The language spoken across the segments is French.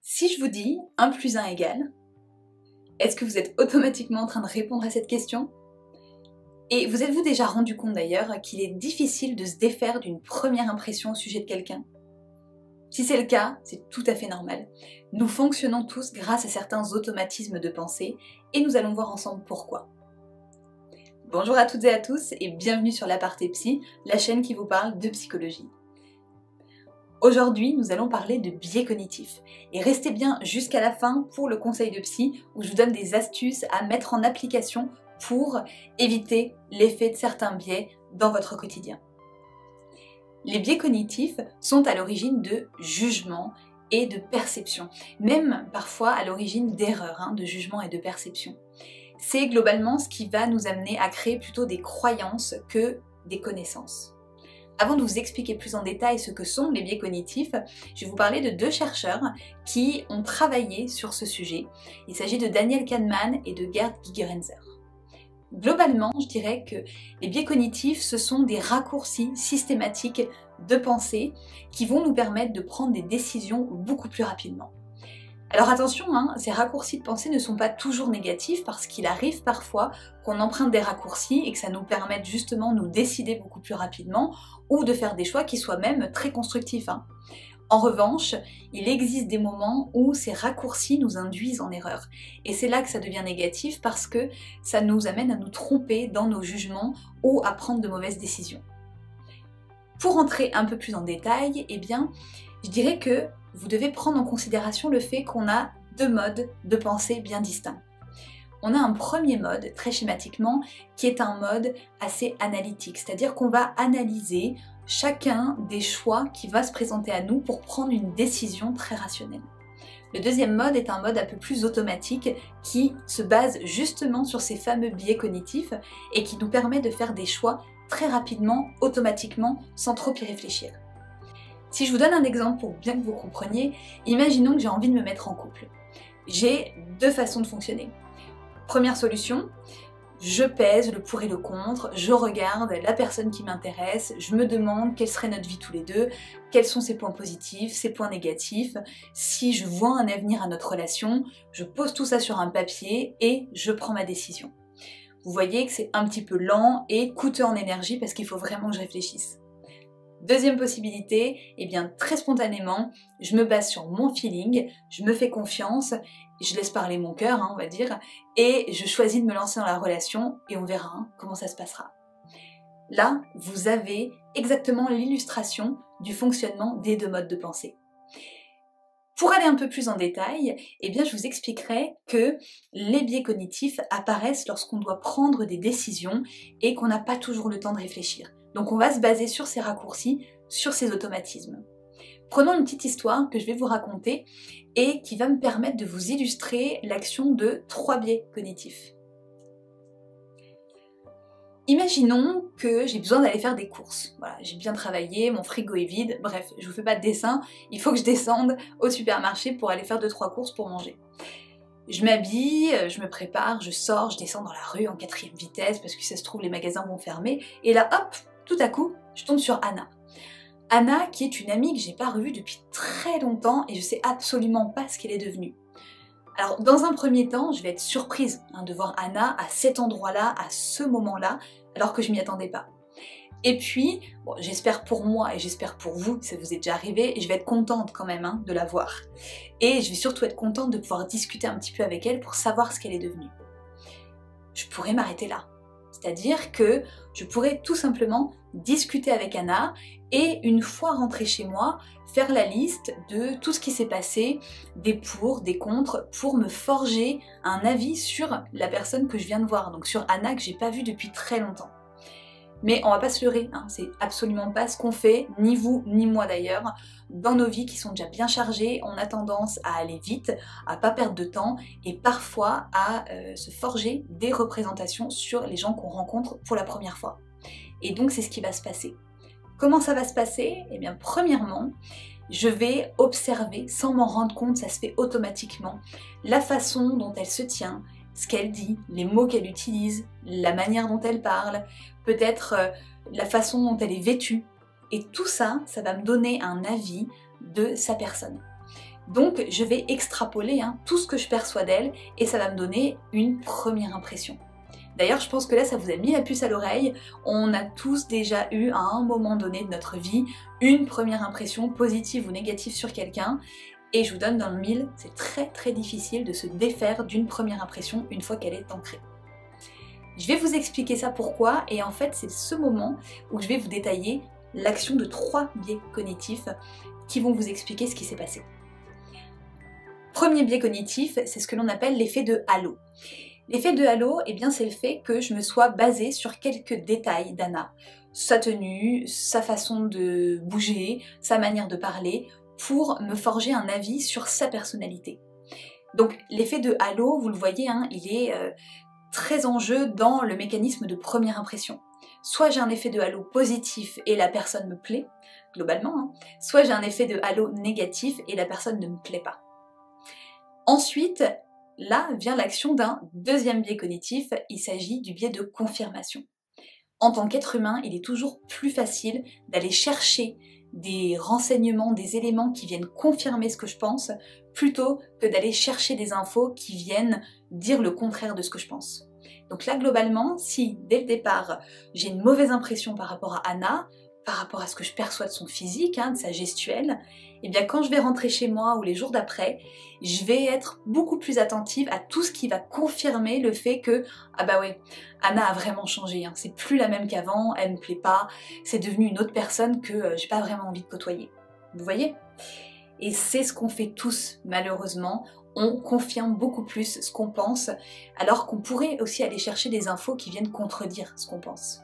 Si je vous dis 1 + 1 égale, est-ce que vous êtes automatiquement en train de répondre à cette question? Et vous êtes-vous déjà rendu compte d'ailleurs qu'il est difficile de se défaire d'une première impression au sujet de quelqu'un? Si c'est le cas, c'est tout à fait normal. Nous fonctionnons tous grâce à certains automatismes de pensée et nous allons voir ensemble pourquoi. Bonjour à toutes et à tous et bienvenue sur l'Aparté Psy, la chaîne qui vous parle de psychologie. Aujourd'hui, nous allons parler de biais cognitifs. Et restez bien jusqu'à la fin pour le conseil de psy où je vous donne des astuces à mettre en application pour éviter l'effet de certains biais dans votre quotidien. Les biais cognitifs sont à l'origine de jugements et de perceptions, même parfois à l'origine d'erreurs de jugement et de perception. C'est globalement ce qui va nous amener à créer plutôt des croyances que des connaissances. Avant de vous expliquer plus en détail ce que sont les biais cognitifs, je vais vous parler de 2 chercheurs qui ont travaillé sur ce sujet. Il s'agit de Daniel Kahneman et de Gerd Gigerenzer. Globalement, je dirais que les biais cognitifs, ce sont des raccourcis systématiques de pensée qui vont nous permettre de prendre des décisions beaucoup plus rapidement. Alors attention, ces raccourcis de pensée ne sont pas toujours négatifs parce qu'il arrive parfois qu'on emprunte des raccourcis et que ça nous permette justement de nous décider beaucoup plus rapidement ou de faire des choix qui soient même très constructifs. En revanche, il existe des moments où ces raccourcis nous induisent en erreur. Et c'est là que ça devient négatif parce que ça nous amène à nous tromper dans nos jugements ou à prendre de mauvaises décisions. Pour entrer un peu plus en détail, je dirais que vous devez prendre en considération le fait qu'on a 2 modes de pensée bien distincts. On a un premier mode, très schématiquement, qui est un mode assez analytique, c'est-à-dire qu'on va analyser chacun des choix qui va se présenter à nous pour prendre une décision très rationnelle. Le deuxième mode est un mode un peu plus automatique qui se base justement sur ces fameux biais cognitifs et qui nous permet de faire des choix très rapidement, automatiquement, sans trop y réfléchir. Si je vous donne un exemple pour bien que vous compreniez, imaginons que j'ai envie de me mettre en couple. J'ai 2 façons de fonctionner. Première solution, je pèse le pour et le contre, je regarde la personne qui m'intéresse, je me demande quelle serait notre vie tous les deux, quels sont ses points positifs, ses points négatifs, si je vois un avenir à notre relation, je pose tout ça sur un papier et je prends ma décision. Vous voyez que c'est un petit peu lent et coûteux en énergie parce qu'il faut vraiment que je réfléchisse. Deuxième possibilité, très spontanément, je me base sur mon feeling, je me fais confiance, je laisse parler mon cœur, on va dire, et je choisis de me lancer dans la relation et on verra comment ça se passera. Là, vous avez exactement l'illustration du fonctionnement des 2 modes de pensée. Pour aller un peu plus en détail, je vous expliquerai que les biais cognitifs apparaissent lorsqu'on doit prendre des décisions et qu'on n'a pas toujours le temps de réfléchir. Donc on va se baser sur ces raccourcis, sur ces automatismes. Prenons une petite histoire que je vais vous raconter et qui va me permettre de vous illustrer l'action de 3 biais cognitifs. Imaginons que j'ai besoin d'aller faire des courses. Voilà, j'ai bien travaillé, mon frigo est vide, bref, je vous fais pas de dessin, il faut que je descende au supermarché pour aller faire 2-3 courses pour manger. Je m'habille, je me prépare, je sors, je descends dans la rue en 4e vitesse parce que ça se trouve les magasins vont fermer, et là hop, tout à coup, je tombe sur Anna. Anna qui est une amie que j'ai pas revue depuis très longtemps et je sais absolument pas ce qu'elle est devenue. Alors dans un premier temps, je vais être surprise de voir Anna à cet endroit-là, à ce moment-là, alors que je m'y attendais pas. Et puis, j'espère pour moi et j'espère pour vous, ça vous est déjà arrivé, je vais être contente quand même de la voir. Et je vais surtout être contente de pouvoir discuter un petit peu avec elle pour savoir ce qu'elle est devenue. Je pourrais m'arrêter là. C'est-à-dire que je pourrais tout simplement discuter avec Anna et une fois rentrée chez moi, faire la liste de tout ce qui s'est passé, des pour, des contre, pour me forger un avis sur la personne que je viens de voir, donc sur Anna que j'ai pas vue depuis très longtemps. Mais on va pas se leurrer, c'est absolument pas ce qu'on fait, ni vous, ni moi d'ailleurs. Dans nos vies qui sont déjà bien chargées, on a tendance à aller vite, à pas perdre de temps et parfois à se forger des représentations sur les gens qu'on rencontre pour la première fois. Et donc c'est ce qui va se passer. Comment ça va se passer? Premièrement, je vais observer sans m'en rendre compte, ça se fait automatiquement, la façon dont elle se tient, ce qu'elle dit, les mots qu'elle utilise, la manière dont elle parle, peut-être la façon dont elle est vêtue. Et tout ça, ça va me donner un avis de sa personne. Donc je vais extrapoler tout ce que je perçois d'elle et ça va me donner une première impression. D'ailleurs, je pense que là, ça vous a mis la puce à l'oreille. On a tous déjà eu, à un moment donné de notre vie, une première impression positive ou négative sur quelqu'un. Et je vous donne dans le mille, c'est très très difficile de se défaire d'une première impression une fois qu'elle est ancrée. Je vais vous expliquer ça pourquoi, et en fait, c'est ce moment où je vais vous détailler l'action de 3 biais cognitifs qui vont vous expliquer ce qui s'est passé. Premier biais cognitif, c'est ce que l'on appelle l'effet de halo. L'effet de halo, eh bien, c'est le fait que je me sois basée sur quelques détails d'Anna. Sa tenue, sa façon de bouger, sa manière de parler, pour me forger un avis sur sa personnalité. Donc l'effet de halo, vous le voyez, il est très en jeu dans le mécanisme de première impression. Soit j'ai un effet de halo positif et la personne me plaît, globalement, soit j'ai un effet de halo négatif et la personne ne me plaît pas. Ensuite, là vient l'action d'un deuxième biais cognitif, il s'agit du biais de confirmation. En tant qu'être humain, il est toujours plus facile d'aller chercher des renseignements, des éléments qui viennent confirmer ce que je pense, plutôt que d'aller chercher des infos qui viennent dire le contraire de ce que je pense. Donc là, globalement, si dès le départ, j'ai une mauvaise impression par rapport à Anna, par rapport à ce que je perçois de son physique, de sa gestuelle, et bien quand je vais rentrer chez moi ou les jours d'après, je vais être beaucoup plus attentive à tout ce qui va confirmer le fait que ah bah ouais, Anna a vraiment changé, c'est plus la même qu'avant, elle me plaît pas, c'est devenu une autre personne que j'ai pas vraiment envie de côtoyer. Vous voyez? Et c'est ce qu'on fait tous malheureusement, on confirme beaucoup plus ce qu'on pense, alors qu'on pourrait aussi aller chercher des infos qui viennent contredire ce qu'on pense.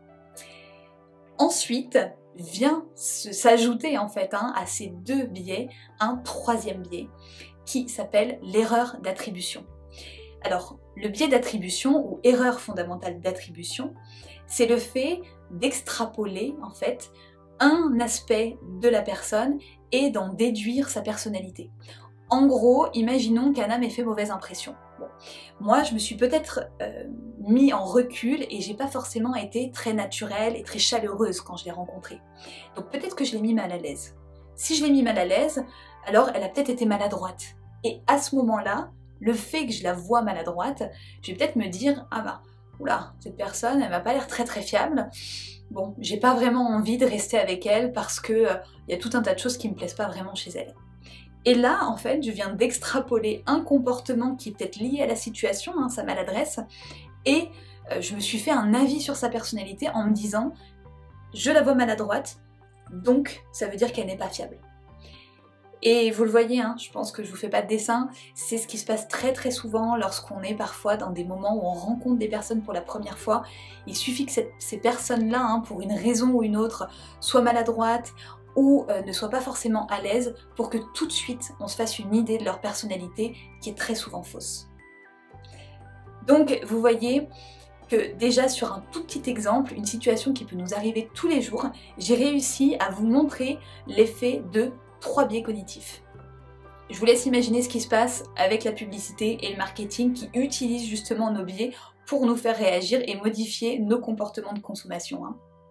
Ensuite vient s'ajouter en fait à ces 2 biais un troisième biais qui s'appelle l'erreur d'attribution. Alors le biais d'attribution ou erreur fondamentale d'attribution, c'est le fait d'extrapoler en fait un aspect de la personne et d'en déduire sa personnalité. En gros, imaginons qu'Anna m'ait fait mauvaise impression. Bon. Moi, je me suis peut-être mis en recul et j'ai pas forcément été très naturelle et très chaleureuse quand je l'ai rencontrée. Donc peut-être que je l'ai mis mal à l'aise. Si je l'ai mis mal à l'aise, alors elle a peut-être été maladroite. Et à ce moment-là, le fait que je la vois maladroite, je vais peut-être me dire ah bah, oula, cette personne, elle m'a pas l'air très très fiable. Bon, j'ai pas vraiment envie de rester avec elle parce que y a tout un tas de choses qui me plaisent pas vraiment chez elle. Et là, en fait, je viens d'extrapoler un comportement qui est peut-être lié à la situation, sa maladresse, et je me suis fait un avis sur sa personnalité en me disant « je la vois maladroite, donc ça veut dire qu'elle n'est pas fiable ». Et vous le voyez, je pense que je vous fais pas de dessin, c'est ce qui se passe très très souvent lorsqu'on est parfois dans des moments où on rencontre des personnes pour la première fois. Il suffit que ces personnes-là, pour une raison ou une autre, soient maladroites, ou ne soient pas forcément à l'aise pour que tout de suite on se fasse une idée de leur personnalité qui est très souvent fausse. Donc vous voyez que déjà sur un tout petit exemple, une situation qui peut nous arriver tous les jours, j'ai réussi à vous montrer l'effet de 3 biais cognitifs. Je vous laisse imaginer ce qui se passe avec la publicité et le marketing qui utilisent justement nos biais pour nous faire réagir et modifier nos comportements de consommation.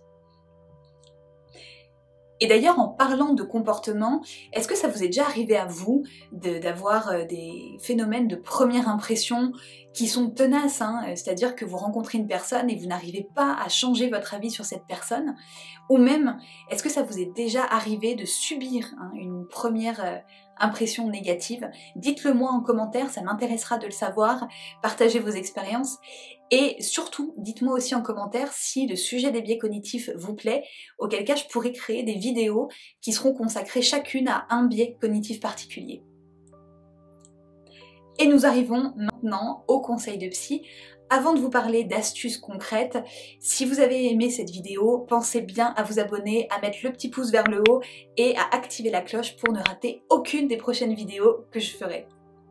Et d'ailleurs, en parlant de comportement, est-ce que ça vous est déjà arrivé à vous d'avoir des phénomènes de première impression qui sont tenaces, c'est-à-dire que vous rencontrez une personne et vous n'arrivez pas à changer votre avis sur cette personne? Ou même, est-ce que ça vous est déjà arrivé de subir une première impression négative? Dites-le moi en commentaire, ça m'intéressera de le savoir, partagez vos expériences. Et surtout, dites-moi aussi en commentaire si le sujet des biais cognitifs vous plaît, auquel cas je pourrais créer des vidéos qui seront consacrées chacune à un biais cognitif particulier. Et nous arrivons maintenant au conseil de psy. Avant de vous parler d'astuces concrètes, si vous avez aimé cette vidéo, pensez bien à vous abonner, à mettre le petit pouce vers le haut et à activer la cloche pour ne rater aucune des prochaines vidéos que je ferai.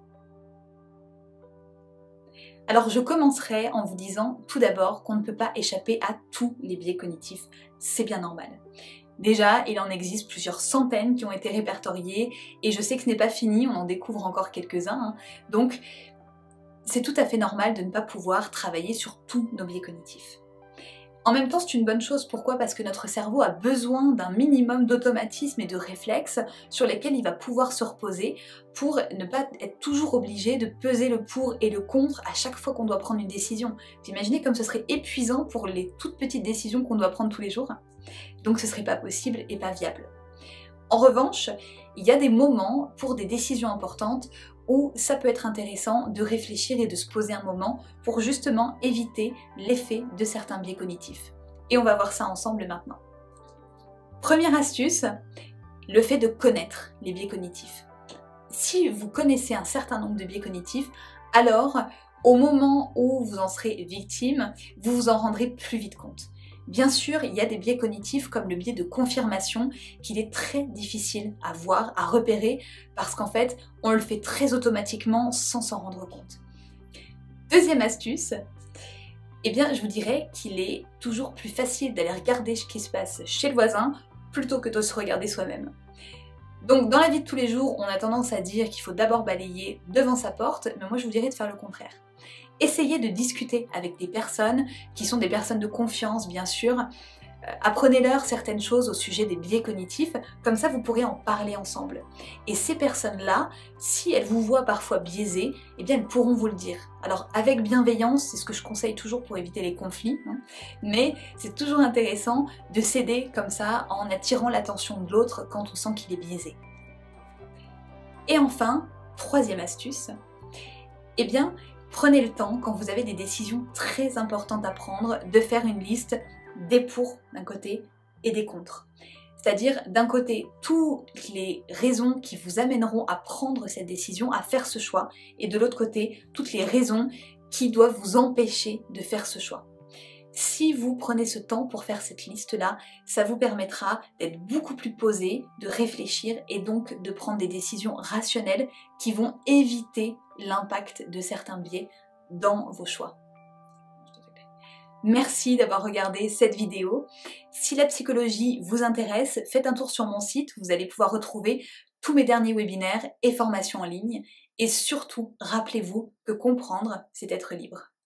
Alors je commencerai en vous disant tout d'abord qu'on ne peut pas échapper à tous les biais cognitifs, c'est bien normal. Déjà, il en existe plusieurs centaines qui ont été répertoriés et je sais que ce n'est pas fini, on en découvre encore quelques-uns, donc c'est tout à fait normal de ne pas pouvoir travailler sur tous nos biais cognitifs. En même temps, c'est une bonne chose. Pourquoi? Parce que notre cerveau a besoin d'un minimum d'automatisme et de réflexes sur lesquels il va pouvoir se reposer pour ne pas être toujours obligé de peser le pour et le contre à chaque fois qu'on doit prendre une décision. Vous imaginez comme ce serait épuisant pour les toutes petites décisions qu'on doit prendre tous les jours? Donc ce serait pas possible et pas viable. En revanche, il y a des moments pour des décisions importantes où ça peut être intéressant de réfléchir et de se poser un moment pour justement éviter l'effet de certains biais cognitifs. Et on va voir ça ensemble maintenant. Première astuce, le fait de connaître les biais cognitifs. Si vous connaissez un certain nombre de biais cognitifs, alors au moment où vous en serez victime, vous vous en rendrez plus vite compte. Bien sûr, il y a des biais cognitifs comme le biais de confirmation qu'il est très difficile à voir, à repérer, parce qu'en fait, on le fait très automatiquement sans s'en rendre compte. Deuxième astuce, eh bien, je vous dirais qu'il est toujours plus facile d'aller regarder ce qui se passe chez le voisin plutôt que de se regarder soi-même. Donc, dans la vie de tous les jours, on a tendance à dire qu'il faut d'abord balayer devant sa porte, mais moi je vous dirais de faire le contraire. Essayez de discuter avec des personnes qui sont des personnes de confiance, bien sûr. Apprenez-leur certaines choses au sujet des biais cognitifs, comme ça vous pourrez en parler ensemble. Et ces personnes-là, si elles vous voient parfois biaisées, eh bien elles pourront vous le dire. Alors avec bienveillance, c'est ce que je conseille toujours pour éviter les conflits, hein, mais c'est toujours intéressant de s'aider comme ça en attirant l'attention de l'autre quand on sent qu'il est biaisé. Et enfin, troisième astuce, eh bien prenez le temps, quand vous avez des décisions très importantes à prendre, de faire une liste des pour d'un côté et des contre. C'est-à-dire d'un côté toutes les raisons qui vous amèneront à prendre cette décision, à faire ce choix, et de l'autre côté toutes les raisons qui doivent vous empêcher de faire ce choix. Si vous prenez ce temps pour faire cette liste-là, ça vous permettra d'être beaucoup plus posé, de réfléchir et donc de prendre des décisions rationnelles qui vont éviter l'impact de certains biais dans vos choix. Merci d'avoir regardé cette vidéo. Si la psychologie vous intéresse, faites un tour sur mon site, vous allez pouvoir retrouver tous mes derniers webinaires et formations en ligne. Et surtout, rappelez-vous que comprendre, c'est être libre.